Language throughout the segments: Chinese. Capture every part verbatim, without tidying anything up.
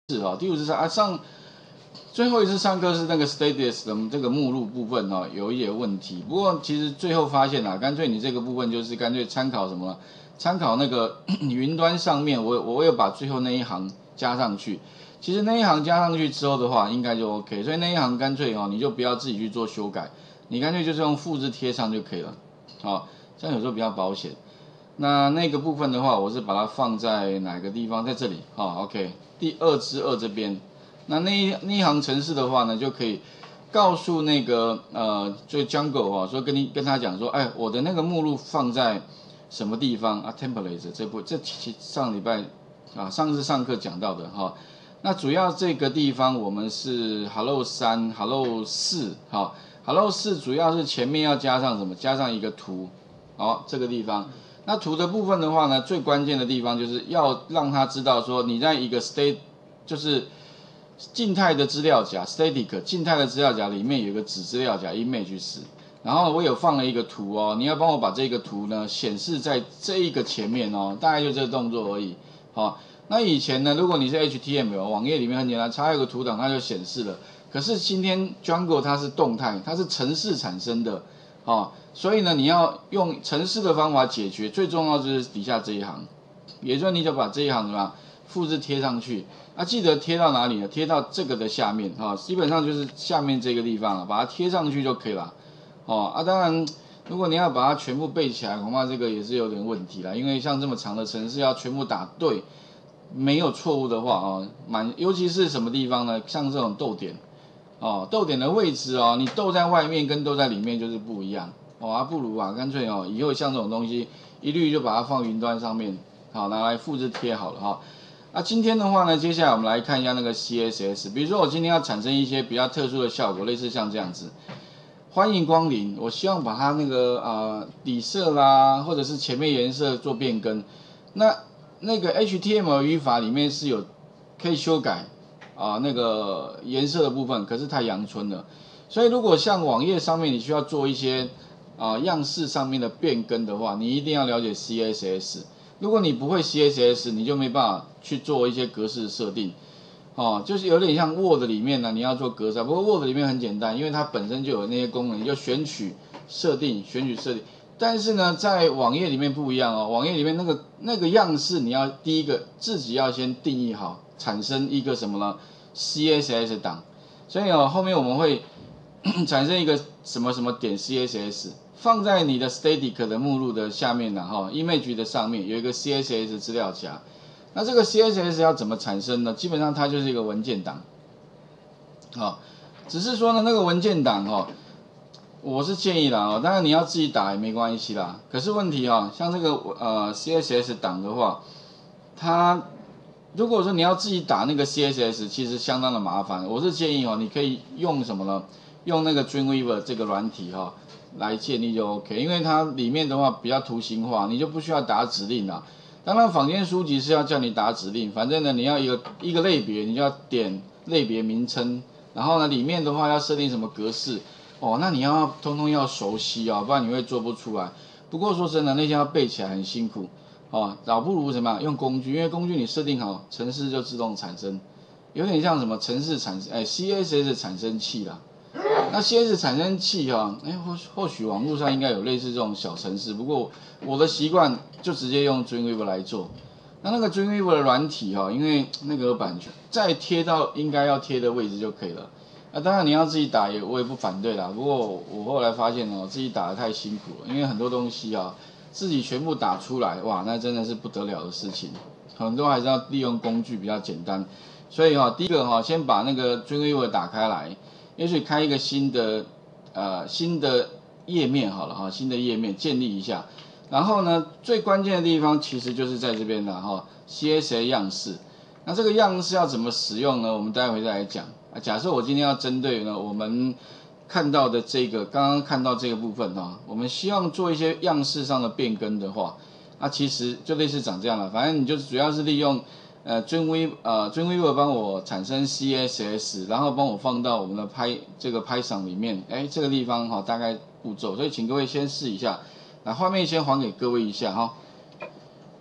是啊，第五次上啊上最后一次上课是那个 status 的这个目录部分哦，有一点问题。不过其实最后发现啊，干脆你这个部分就是干脆参考什么？参考那个云端上面，我我有把最后那一行加上去。其实那一行加上去之后的话，应该就 OK。所以那一行干脆哦，你就不要自己去做修改，你干脆就是用复制贴上就可以了。好，这样有时候比较保险。那那个部分的话，我是把它放在哪个地方？在这里，好 ，OK。第二之二这边，那那一那一行程式的话呢，就可以告诉那个呃，就 Django 哦，说跟你跟他讲说，哎，我的那个目录放在什么地方啊 ？Templates 这部这其上礼拜啊，上次上课讲到的哈。那主要这个地方我们是 Hello 三 Hello 四，好 ，Hello 四主要是前面要加上什么？加上一个图，好，这个地方。那图的部分的话呢，最关键的地方就是要让他知道说你在一个 state 就是静态的资料夹 static 静态的资料夹里面有一个子资料夹 image 是，然后我有放了一个图哦，你要帮我把这个图呢显示在这一个前面哦，大概就这个动作而已。好，那以前呢，如果你是 H T M L 网页里面很简单，插一个图档它就显示了。可是今天 Django 它是动态，它是程式产生的。哦，所以呢，你要用程式的方法解决，最重要就是底下这一行，也就是你就把这一行怎么样复制贴上去，啊，记得贴到哪里呢？贴到这个的下面，哈、哦，基本上就是下面这个地方了，把它贴上去就可以了，哦，啊，当然，如果你要把它全部背起来，恐怕这个也是有点问题了，因为像这么长的程式要全部打对，没有错误的话，哦，蛮，尤其是什么地方呢？像这种逗点。哦，逗点的位置哦，你逗在外面跟逗在里面就是不一样哦，啊不如啊，干脆哦，以后像这种东西，一律就把它放云端上面，好拿来复制贴好了哈、哦。那今天的话呢，接下来我们来看一下那个 C S S， 比如说我今天要产生一些比较特殊的效果，类似像这样子，欢迎光临，我希望把它那个呃底色啦，或者是前面颜色做变更，那那个 H T M L 语法里面是有可以修改。啊，那个颜色的部分，可是太阳春了，所以如果像网页上面你需要做一些啊样式上面的变更的话，你一定要了解 C S S。如果你不会 C S S， 你就没办法去做一些格式设定。哦，就是有点像 Word 里面呢，你要做格式，不过 Word 里面很简单，因为它本身就有那些功能，你就选取设定，选取设定。但是呢，在网页里面不一样哦，网页里面那个那个样式，你要第一个自己要先定义好。产生一个什么呢 ？C S S 档，所以哦，后面我们会产生一个什么什么点 C S S， 放在你的 static 的目录的下面呢，哈 ，image 的上面有一个 C S S 资料夹。那这个 C S S 要怎么产生呢？基本上它就是一个文件档，好，只是说呢，那个文件档哦，我是建议啦哦，当然你要自己打也没关系啦。可是问题啊，像这个呃 C S S 档的话，它如果说你要自己打那个 C S S， 其实相当的麻烦。我是建议哦，你可以用什么呢？用那个 Dreamweaver 这个软体哈、哦、来建立就 OK， 因为它里面的话比较图形化，你就不需要打指令啦。当然，坊间书籍是要叫你打指令，反正呢，你要一个一个类别，你就要点类别名称，然后呢，里面的话要设定什么格式哦，那你要通通要熟悉哦，不然你会做不出来。不过说真的，那些要背起来很辛苦。哦，倒不如什么用工具，因为工具你设定好，程式就自动产生，有点像什么程式产生，哎 ，C S S 产生器啦。那 C S S 产生器哈、哦，哎，或或许网络上应该有类似这种小程式，不过我的习惯就直接用 Dreamweaver 来做。那那个 Dreamweaver 的软体哈、哦，因为那个有版权，再贴到应该要贴的位置就可以了。那当然你要自己打也我也不反对啦，不过我后来发现哦，自己打得太辛苦了，因为很多东西啊。自己全部打出来，哇，那真的是不得了的事情。很多还是要利用工具比较简单，所以哈、哦，第一个哈、哦，先把那个 Dreamweaver 打开来，也许开一个新的呃新的页面好了哈，新的页面建立一下。然后呢，最关键的地方其实就是在这边的哈 ，C S S 样式。那这个样式要怎么使用呢？我们待会再来讲。啊，假设我今天要针对呢我们看到的这个，刚刚看到这个部分哈、哦，我们希望做一些样式上的变更的话，那、啊、其实就类似长这样了。反正你就主要是利用呃 Dreamweaver 呃 Dreamweaver 帮我产生 C S S， 然后帮我放到我们的 Py 这个 Python 里面，哎，这个地方哈、哦、大概步骤，所以请各位先试一下。那画面先还给各位一下哈。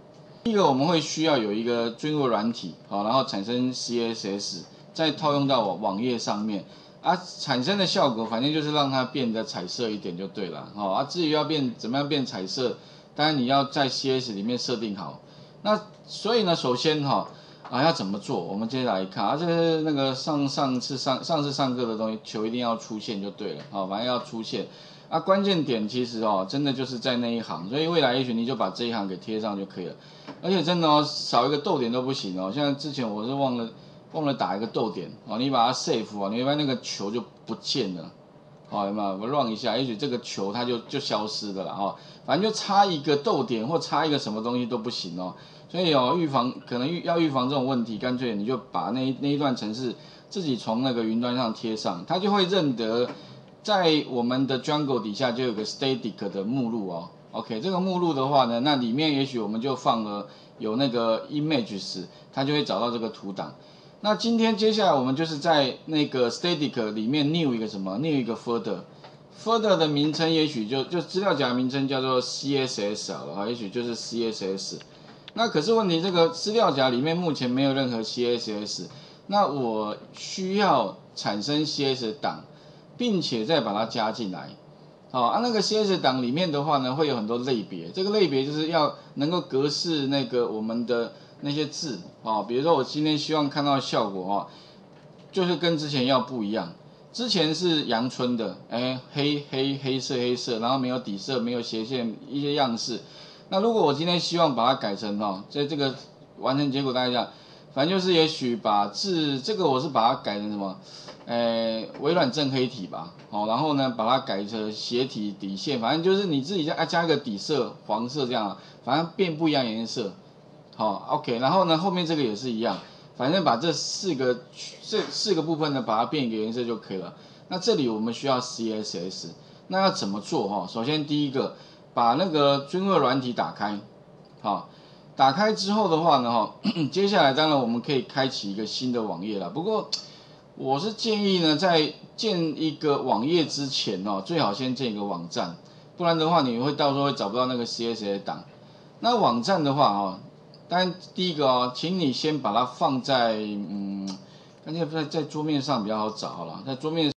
第一个我们会需要有一个 Dreamweaver 软体，好，然后产生 C S S， 再套用到网网页上面，啊，产生的效果反正就是让它变得彩色一点就对了，好，啊，至于要变怎么样变彩色，当然你要在 C S S 里面设定好。那所以呢，首先哈啊要怎么做？我们接下来看啊，这是那个上上次上上次上课的东西，球一定要出现就对了，好，反正要出现。啊，关键点其实哦，真的就是在那一行，所以未来也许你就把这一行给贴上就可以了。而且真的哦，少一个逗点都不行哦。像之前我是忘了忘了打一个逗点哦，你把它 save 哦，你会发现那个球就不见了。好，有没有？我 run 一下，也许这个球它就就消失的了哈。反正就差一个逗点或差一个什么东西都不行哦。所以哦，预防可能预要预防这种问题，干脆你就把那那一段程式自己从那个云端上贴上，它就会认得。在我们的 Django 底下就有个 Static 的目录哦 ，OK， 这个目录的话呢，那里面也许我们就放了有那个 images， 它就会找到这个图档。那今天接下来我们就是在那个 Static 里面 new 一个什么 ，new 一个 folder，folder 的名称也许就就资料夹名称叫做 C S S 好了哈，也许就是 C S S。那可是问题这个资料夹里面目前没有任何 C S S， 那我需要产生 C S S 档。并且再把它加进来，好啊，那个 C S S 档里面的话呢，会有很多类别，这个类别就是要能够格式那个我们的那些字啊，比如说我今天希望看到的效果啊，就是跟之前要不一样，之前是阳春的，哎，黑黑黑色黑色，然后没有底色，没有斜线一些样式，那如果我今天希望把它改成哦，在这个完成结果大概这样，反正就是也许把字这个我是把它改成什么？呃，微软正黑体吧，好，然后呢，把它改成斜体底线，反正就是你自己加加一个底色，黄色这样，反正变不一样颜色，好 ，OK， 然后呢，后面这个也是一样，反正把这四个这四个部分呢，把它变一个颜色就可以了。那这里我们需要 C S S， 那要怎么做哈？首先第一个，把那个 Dreamweaver 软体打开，好，打开之后的话呢，哈，接下来当然我们可以开启一个新的网页了，不过。我是建议呢，在建一个网页之前哦，最好先建一个网站，不然的话你会到时候会找不到那个 C S S 档。那网站的话哦，当然第一个哦，请你先把它放在嗯，干脆在在桌面上比较好找好了，在桌面。